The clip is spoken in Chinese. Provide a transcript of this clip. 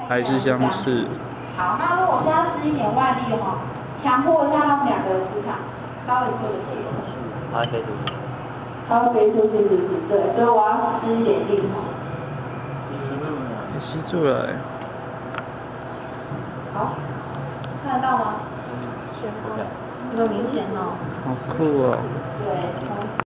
还是相似。 好，那如果现在施一点外力哈，强迫一下他们两个的磁场，稍微做个结合。 它可以出去。 它会飞出去，对，所以我要施一点力。 吸住了。 好，看得到吗？ 嗯， 有明显哦。 好酷哦。 对。